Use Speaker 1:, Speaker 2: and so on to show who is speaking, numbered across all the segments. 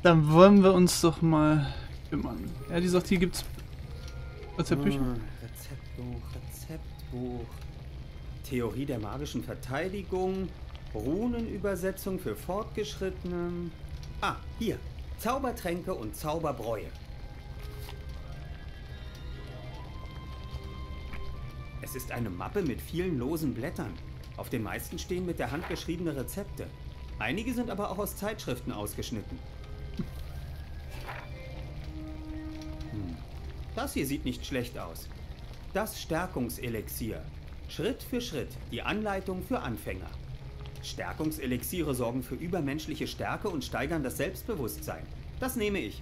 Speaker 1: Dann wollen wir uns doch mal kümmern. Ja, die sagt, hier gibt's Rezeptbücher.
Speaker 2: Rezeptbuch. Theorie der magischen Verteidigung. Runenübersetzung für Fortgeschrittene. Ah, hier. Zaubertränke und Zauberbräue. Es ist eine Mappe mit vielen losen Blättern. Auf den meisten stehen mit der Hand geschriebene Rezepte. Einige sind aber auch aus Zeitschriften ausgeschnitten. Das hier sieht nicht schlecht aus. Das Stärkungselixier. Schritt für Schritt die Anleitung für Anfänger. Stärkungselixiere sorgen für übermenschliche Stärke und steigern das Selbstbewusstsein. Das nehme ich.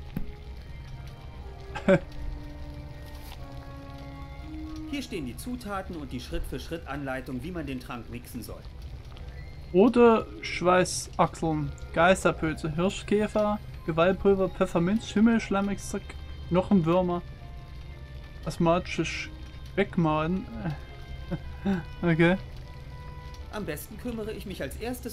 Speaker 2: Hier stehen die Zutaten und die Schritt-für-Schritt-Anleitung, wie man den Trank mixen soll.
Speaker 1: Rote Schweißachseln, Geisterpilze, Hirschkäfer, Gewaltpulver, Pfefferminz, Schimmelschlammextrakt, Knochenwürmer, asthmatische Speckmaden. Okay.
Speaker 2: Am besten kümmere ich mich als erstes.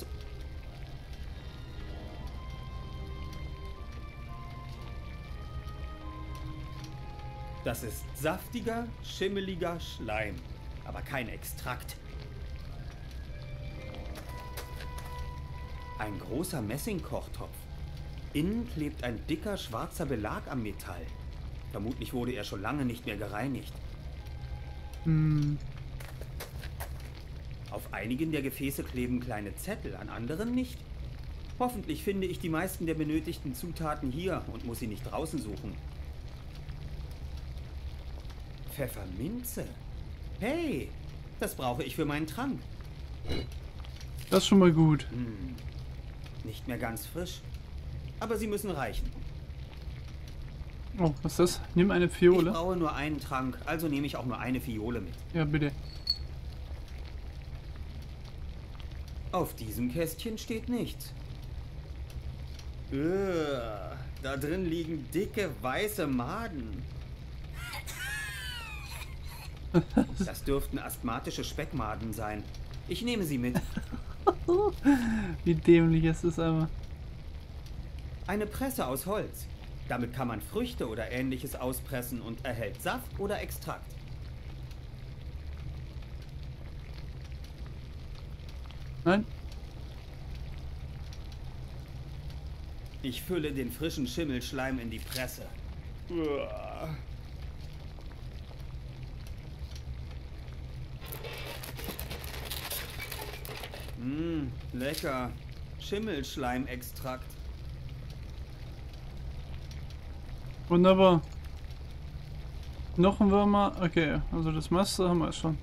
Speaker 2: Das ist saftiger, schimmeliger Schleim, aber kein Extrakt. Ein großer Messingkochtopf. Innen klebt ein dicker schwarzer Belag am Metall. Vermutlich wurde er schon lange nicht mehr gereinigt. Auf einigen der Gefäße kleben kleine Zettel, an anderen nicht. Hoffentlich finde ich die meisten der benötigten Zutaten hier und muss sie nicht draußen suchen. Pfefferminze? Hey, das brauche ich für meinen Trank.
Speaker 1: Das ist schon mal gut.
Speaker 2: Nicht mehr ganz frisch, aber sie müssen reichen.
Speaker 1: Oh, was ist das? Nimm eine Fiole.
Speaker 2: Ich brauche nur einen Trank, also nehme ich auch nur eine Fiole mit.
Speaker 1: Ja, bitte.
Speaker 2: Auf diesem Kästchen steht nichts. Da drin liegen dicke, weiße Maden. Das dürften asthmatische Speckmaden sein. Ich nehme sie mit.
Speaker 1: Wie dämlich ist das aber.
Speaker 2: Eine Presse aus Holz. Damit kann man Früchte oder Ähnliches auspressen und erhält Saft oder Extrakt.
Speaker 1: Nein?
Speaker 2: Ich fülle den frischen Schimmelschleim in die Presse. Lecker. Schimmelschleimextrakt.
Speaker 1: Wunderbar. Knochenwürmer. Okay, also das Master haben wir schon.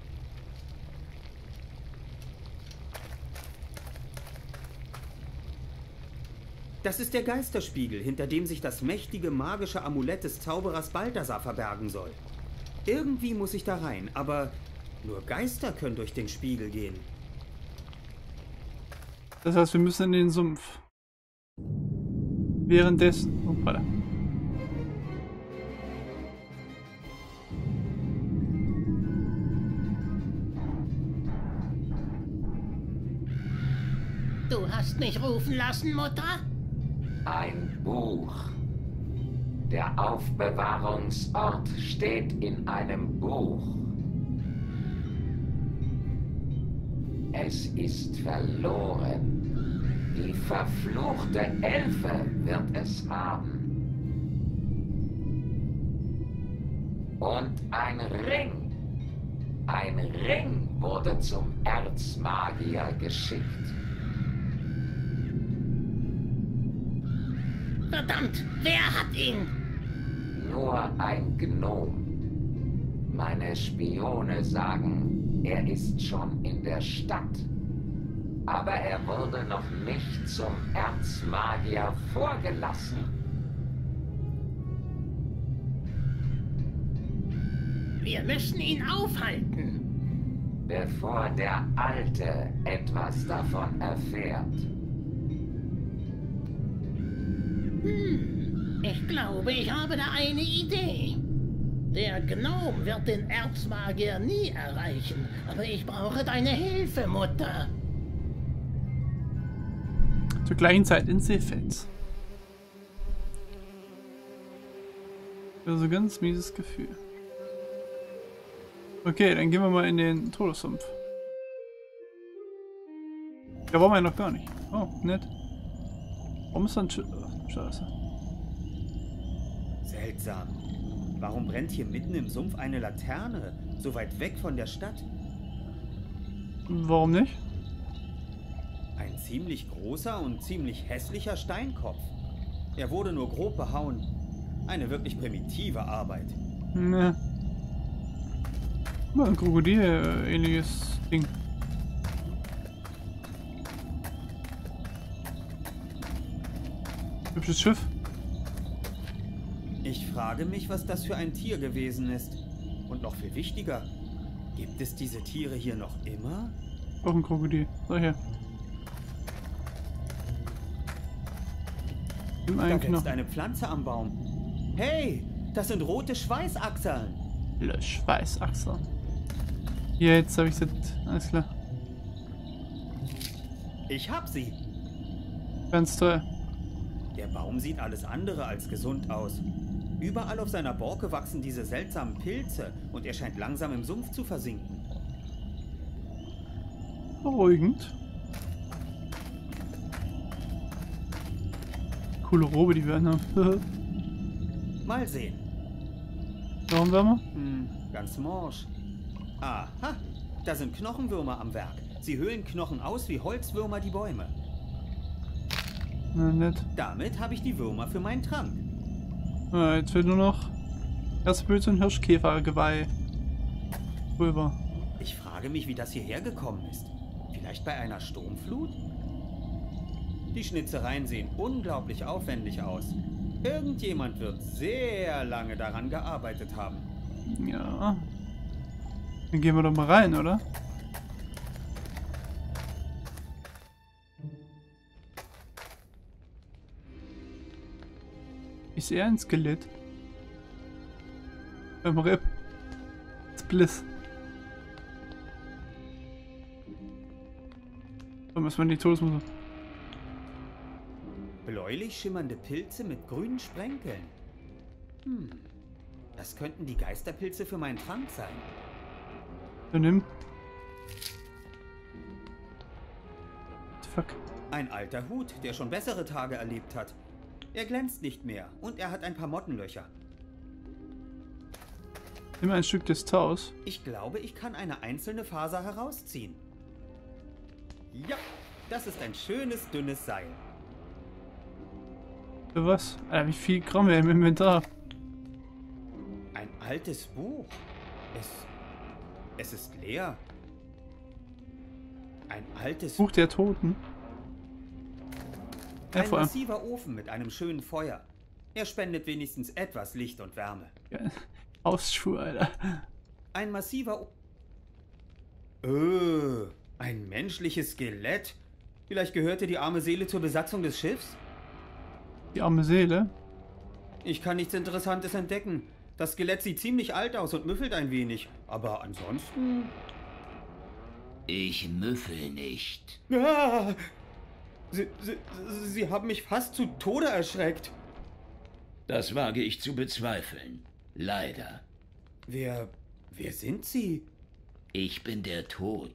Speaker 2: Das ist der Geisterspiegel, hinter dem sich das mächtige magische Amulett des Zauberers Balthasar verbergen soll. Irgendwie muss ich da rein, aber nur Geister können durch den Spiegel gehen.
Speaker 1: Das heißt, wir müssen in den Sumpf. Währenddessen. Oh, warte.
Speaker 3: Du hast mich rufen lassen, Mutter?
Speaker 4: Ein Buch. Der Aufbewahrungsort steht in einem Buch. Es ist verloren. Die verfluchte Elfe wird es haben. Und ein Ring. Ein Ring wurde zum Erzmagier geschickt.
Speaker 3: Verdammt, wer hat ihn?
Speaker 4: Nur ein Gnom. Meine Spione sagen, er ist schon in der Stadt. Aber er wurde noch nicht zum Erzmagier vorgelassen.
Speaker 3: Wir müssen ihn aufhalten.
Speaker 4: Bevor der Alte etwas davon erfährt.
Speaker 3: Ich glaube, ich habe da eine Idee. Der Gnome wird den Erzmagier nie erreichen, aber ich brauche deine Hilfe, Mutter.
Speaker 1: Zur gleichen Zeit in Seefeld. Also ganz mieses Gefühl. Okay, dann gehen wir mal in den Todessumpf. Da waren wir ja noch gar nicht. Oh, nett. Warum ist da ein Scheiße.
Speaker 2: Seltsam. Warum brennt hier mitten im Sumpf eine Laterne, so weit weg von der Stadt?
Speaker 1: Warum nicht?
Speaker 2: Ein ziemlich großer und ziemlich hässlicher Steinkopf. Er wurde nur grob behauen. Eine wirklich primitive Arbeit.
Speaker 1: Ne. Mal ein Krokodil-ähnliches Ding. Hübsches Schiff.
Speaker 2: Ich frage mich, was das für ein Tier gewesen ist. Und noch viel wichtiger, gibt es diese Tiere hier noch immer?
Speaker 1: Auch ein Krokodil. So her. Nimm
Speaker 2: Da
Speaker 1: einen
Speaker 2: wächst
Speaker 1: Knochen.
Speaker 2: eine Pflanze am Baum. Hey, das sind rote Schweißachseln.
Speaker 1: Schweißachse. Ja, jetzt habe ich das. Alles klar.
Speaker 2: Ich hab sie.
Speaker 1: Ganz toll.
Speaker 2: Der Baum sieht alles andere als gesund aus. Überall auf seiner Borke wachsen diese seltsamen Pilze und er scheint langsam im Sumpf zu versinken.
Speaker 1: Beruhigend. Coole Robe, die wir anhaben.
Speaker 2: Mal sehen.
Speaker 1: Warum Wärmer?
Speaker 2: Ganz morsch. Aha, da sind Knochenwürmer am Werk. Sie höhlen Knochen aus wie Holzwürmer die Bäume.
Speaker 1: Na, nett.
Speaker 2: Damit habe ich die Würmer für meinen Trank.
Speaker 1: Ja, jetzt fehlt nur noch Herzpilz und Hirschkäfergeweih. Pulver.
Speaker 2: Ich frage mich, wie das hierher gekommen ist. Vielleicht bei einer Sturmflut? Die Schnitzereien sehen unglaublich aufwendig aus. Irgendjemand wird sehr lange daran gearbeitet haben.
Speaker 1: Ja. Dann gehen wir doch mal rein, oder? Ich sehe ein Skelett. Rip. Spliss. So müssen wir in die Todesmutter.
Speaker 2: Bläulich schimmernde Pilze mit grünen Sprenkeln. Das könnten die Geisterpilze für meinen Trank sein.
Speaker 1: Dann nimm. Fuck.
Speaker 2: Ein alter Hut, der schon bessere Tage erlebt hat. Er glänzt nicht mehr und er hat ein paar Mottenlöcher.
Speaker 1: Nimm ein Stück des Taus.
Speaker 2: Ich glaube, ich kann eine einzelne Faser herausziehen. Ja, das ist ein schönes, dünnes Seil.
Speaker 1: Für was? Alter, wie viel Gramm wir im Inventar?
Speaker 2: Ein altes Buch. Es ist leer. Ein altes
Speaker 1: Buch der Toten. Ja,
Speaker 2: Ein
Speaker 1: vor allem.
Speaker 2: massiver Ofen mit einem schönen Feuer. Er spendet wenigstens etwas Licht und Wärme.
Speaker 1: Ja, Hausschuhe, Alter.
Speaker 2: Ein massiver ein menschliches Skelett? Vielleicht gehörte die arme Seele zur Besatzung des Schiffs?
Speaker 1: Die arme Seele.
Speaker 2: Ich kann nichts Interessantes entdecken. Das Skelett sieht ziemlich alt aus und müffelt ein wenig. Aber ansonsten...
Speaker 4: Ich müffel nicht.
Speaker 2: Ah, Sie haben mich fast zu Tode erschreckt.
Speaker 4: Das wage ich zu bezweifeln. Leider.
Speaker 2: Wer sind Sie?
Speaker 4: Ich bin der Tod.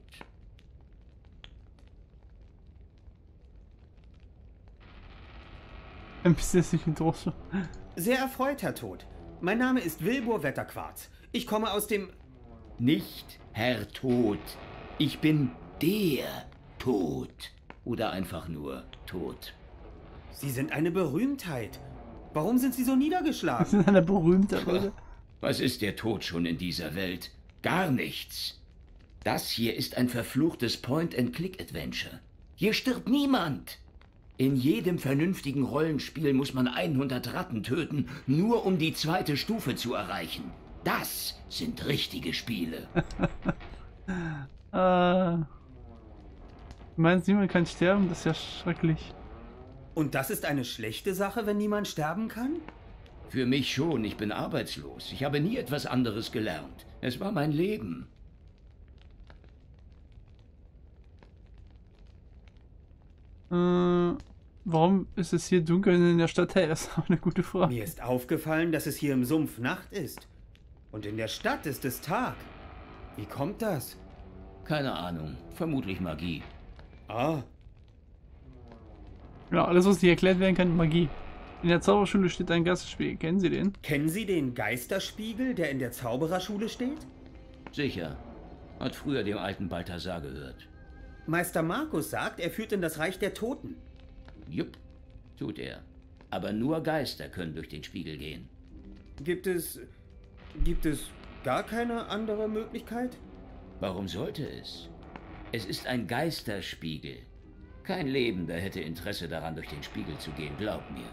Speaker 1: Ein bisschen sich in Drosse.
Speaker 2: Sehr erfreut, Herr Tod. Mein Name ist Wilbur Wetterquarz. Ich komme aus dem...
Speaker 4: Nicht Herr Tod. Ich bin der Tod. Oder einfach nur tot.
Speaker 2: Sie sind eine Berühmtheit. Warum sind Sie so
Speaker 1: Das
Speaker 2: niedergeschlagen?
Speaker 1: ist eine berühmte Rolle.
Speaker 4: Was ist der Tod schon in dieser Welt? Gar nichts. Das hier ist ein verfluchtes Point-and-Click-Adventure. Hier stirbt niemand. In jedem vernünftigen Rollenspiel muss man 100 Ratten töten, nur um die 2. Stufe zu erreichen. Das sind richtige Spiele.
Speaker 1: Du meinst, niemand kann sterben? Das ist ja schrecklich.
Speaker 2: Und das ist eine schlechte Sache, wenn niemand sterben kann?
Speaker 4: Für mich schon, ich bin arbeitslos. Ich habe nie etwas anderes gelernt. Es war mein Leben.
Speaker 1: Warum ist es hier dunkel und in der Stadt hell? Das ist auch eine gute Frage.
Speaker 2: Mir ist aufgefallen, dass es hier im Sumpf Nacht ist. Und in der Stadt ist es Tag. Wie kommt das?
Speaker 4: Keine Ahnung. Vermutlich Magie.
Speaker 2: Ah,
Speaker 1: Ja, alles, was nicht erklärt werden kann, Magie. In der Zauberschule steht ein Geisterspiel. Kennen Sie den?
Speaker 2: kennen Sie den Geisterspiegel, der in der Zaubererschule steht?
Speaker 4: Sicher. Hat früher dem alten Balthasar gehört.
Speaker 2: Meister Markus sagt, er führt in das Reich der Toten.
Speaker 4: Jupp, tut er. Aber nur Geister können durch den Spiegel gehen.
Speaker 2: Gibt es gar keine andere Möglichkeit?
Speaker 4: Warum sollte es? Es ist ein Geisterspiegel. Kein Lebender hätte Interesse daran, durch den Spiegel zu gehen, glaub mir.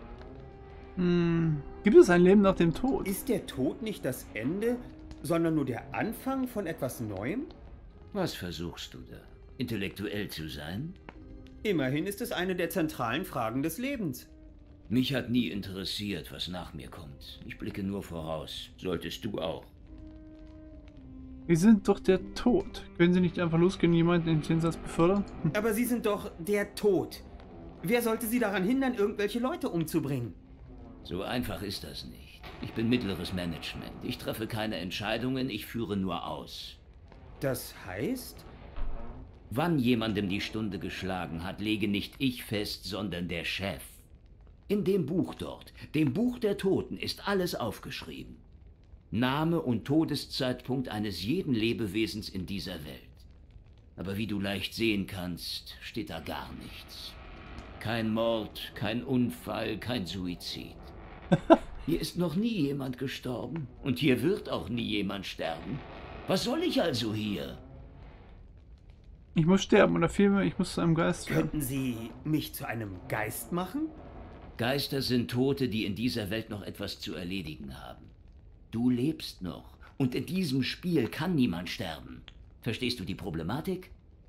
Speaker 1: Gibt es ein Leben nach dem Tod?
Speaker 2: Ist der Tod nicht das Ende, sondern nur der Anfang von etwas Neuem?
Speaker 4: Was versuchst du da? Intellektuell zu sein?
Speaker 2: Immerhin ist es eine der zentralen Fragen des Lebens.
Speaker 4: Mich hat nie interessiert, was nach mir kommt. Ich blicke nur voraus. Solltest du auch.
Speaker 1: Wir sind doch der Tod. Können Sie nicht einfach losgehen und jemanden in den Jenseits befördern?
Speaker 2: Aber Sie sind doch der Tod. Wer sollte Sie daran hindern, irgendwelche Leute umzubringen?
Speaker 4: So einfach ist das nicht. Ich bin mittleres Management. Ich treffe keine Entscheidungen, ich führe nur aus.
Speaker 2: Das heißt?
Speaker 4: Wann jemandem die Stunde geschlagen hat, lege nicht ich fest, sondern der Chef. In dem Buch dort, dem Buch der Toten, ist alles aufgeschrieben. Name und Todeszeitpunkt eines jeden Lebewesens in dieser Welt. Aber wie du leicht sehen kannst, steht da gar nichts. Kein Mord, kein Unfall, kein Suizid. Hier ist noch nie jemand gestorben und hier wird auch nie jemand sterben. Was soll ich also hier?
Speaker 1: Ich muss sterben oder vielmehr, ich muss zu einem Geist werden.
Speaker 2: Könnten Sie mich zu einem Geist machen?
Speaker 4: Geister sind Tote, die in dieser Welt noch etwas zu erledigen haben. Du lebst noch und in diesem Spiel kann niemand sterben. Verstehst du die Problematik?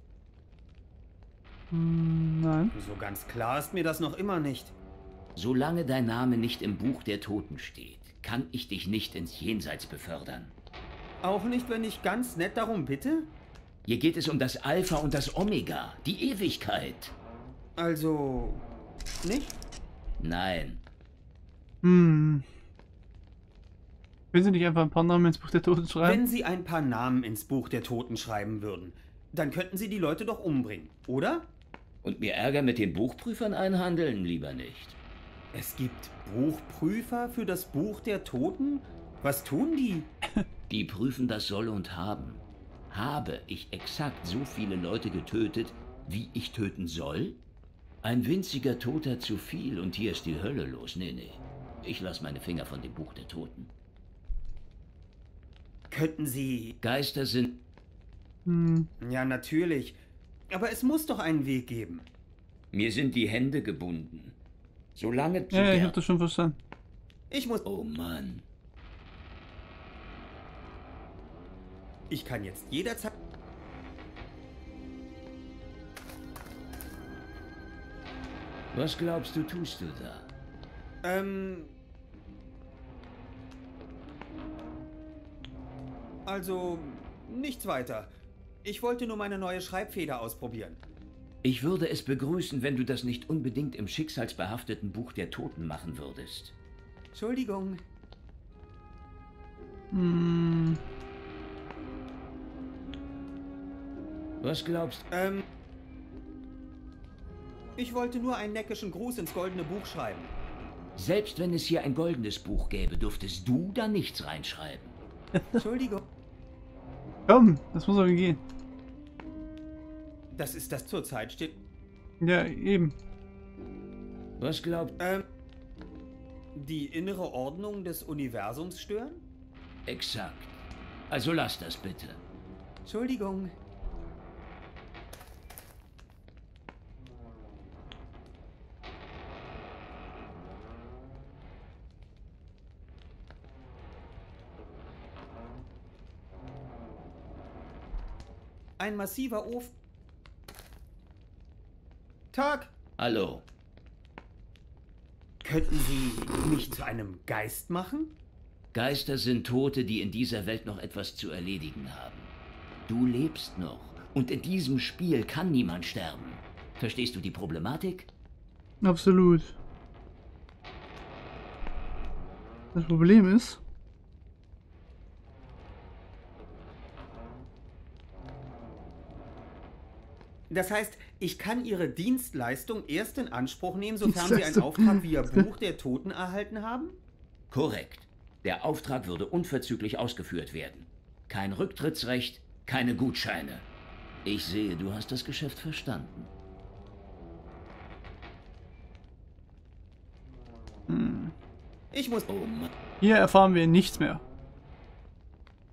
Speaker 1: Nein.
Speaker 2: So ganz klar ist mir das noch immer nicht.
Speaker 4: Solange dein Name nicht im Buch der Toten steht, kann ich dich nicht ins Jenseits befördern.
Speaker 2: Auch nicht, wenn ich ganz nett darum bitte?
Speaker 4: Hier geht es um das Alpha und das Omega, die Ewigkeit.
Speaker 2: Also, nicht?
Speaker 4: Nein,
Speaker 1: Können Sie nicht einfach ein paar Namen ins Buch der Toten schreiben?
Speaker 2: Wenn Sie ein paar Namen ins Buch der Toten schreiben würden, dann könnten Sie die Leute doch umbringen, oder?
Speaker 4: und mir Ärger mit den Buchprüfern einhandeln, lieber nicht.
Speaker 2: Es gibt Buchprüfer für das Buch der Toten? Was tun die?
Speaker 4: Die prüfen das Soll und Haben. Habe ich exakt so viele Leute getötet, wie ich töten soll? Ein winziger Toter zu viel und hier ist die Hölle los. Nee. Ich lasse meine Finger von dem Buch der Toten.
Speaker 2: Könnten Sie...
Speaker 4: Geister sind...
Speaker 2: Ja, natürlich. Aber es muss doch einen Weg geben.
Speaker 4: Mir sind die Hände gebunden. Solange...
Speaker 1: Ja, ich habe das schon verstanden.
Speaker 2: Ich muss...
Speaker 4: Oh Mann.
Speaker 2: Ich kann jetzt jederzeit...
Speaker 4: Was glaubst du, tust du da?
Speaker 2: Also, nichts weiter. Ich wollte nur meine neue Schreibfeder ausprobieren.
Speaker 4: Ich würde es begrüßen, wenn du das nicht unbedingt im schicksalsbehafteten Buch der Toten machen würdest.
Speaker 2: Entschuldigung.
Speaker 4: Was glaubst du?
Speaker 2: Ich wollte nur einen neckischen Gruß ins goldene Buch schreiben.
Speaker 4: Selbst wenn es hier ein goldenes Buch gäbe, dürftest du da nichts reinschreiben.
Speaker 2: Entschuldigung.
Speaker 1: Komm, das muss aber gehen.
Speaker 2: Das ist das zurzeit steht...
Speaker 1: Ja, eben.
Speaker 4: Was glaubst du?
Speaker 2: Die innere Ordnung des Universums stören?
Speaker 4: Exakt. Also lass das bitte.
Speaker 2: Entschuldigung. Ein massiver Ofen. Tag!
Speaker 4: Hallo.
Speaker 2: Könnten Sie mich zu einem Geist machen?
Speaker 4: Geister sind Tote, die in dieser Welt noch etwas zu erledigen haben. Du lebst noch und in diesem Spiel kann niemand sterben. Verstehst du die Problematik?
Speaker 1: Absolut. Das Problem ist,
Speaker 2: Das heißt, ich kann Ihre Dienstleistung erst in Anspruch nehmen, sofern Sie einen Auftrag via Buch der Toten erhalten haben?
Speaker 4: Korrekt. Der Auftrag würde unverzüglich ausgeführt werden. Kein Rücktrittsrecht, keine Gutscheine. Ich sehe, du hast das Geschäft verstanden.
Speaker 2: Ich muss...
Speaker 4: Oh Mann.
Speaker 1: hier erfahren wir nichts mehr.